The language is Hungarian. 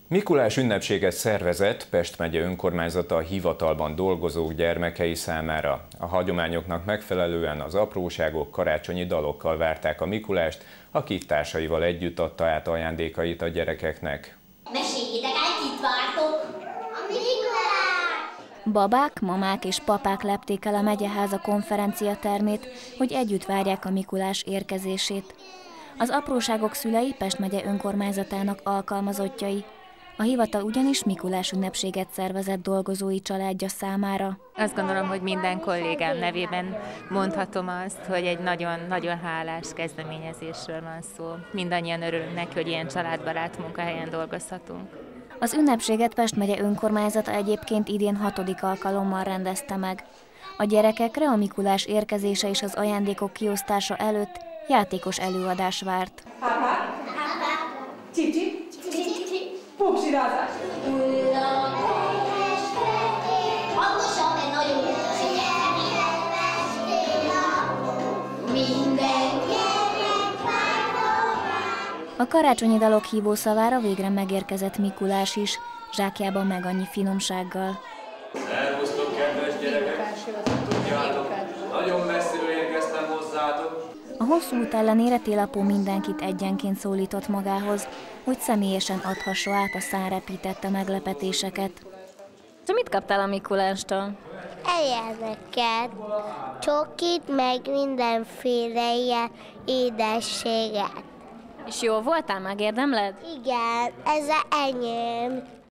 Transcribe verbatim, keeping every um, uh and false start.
Mikulás ünnepséget szervezett Pest megye önkormányzata a hivatalban dolgozók gyermekei számára. A hagyományoknak megfelelően az apróságok karácsonyi dalokkal várták a Mikulást, aki társaival együtt adta át ajándékait a gyerekeknek. Meséljétek el, kit vártok? A Mikulás! Babák, mamák és papák lepték el a megyeháza konferenciatermét, hogy együtt várják a Mikulás érkezését. Az apróságok szülei Pest megye önkormányzatának alkalmazottjai. A hivatal ugyanis Mikulás ünnepséget szervezett dolgozói családja számára. Azt gondolom, hogy minden kollégám nevében mondhatom azt, hogy egy nagyon-nagyon hálás kezdeményezésről van szó. Mindannyian örülünk neki, hogy ilyen családbarát munkahelyen dolgozhatunk. Az ünnepséget Pest megye önkormányzata egyébként idén hatodik alkalommal rendezte meg. A gyerekekre a Mikulás érkezése és az ajándékok kiosztása előtt játékos előadás várt. Pupsirázás! Hangosan, mert nagyon A karácsonyi dalok hívószavára végre megérkezett Mikulás is, zsákjában meg annyi finomsággal. Szervusztok, kedves gyerekek! Tudjátok, nagyon messziről érkeztem hozzátok. A hosszú út ellenére Télapó mindenkit egyenként szólított magához, hogy személyesen adhassa át a szánrepítette meglepetéseket. Te mit kaptál a Mikulástól? Ilyeneket, csokit, meg mindenféle ilyen édességet. És jó voltál, megérdemled? Igen, ez enyém.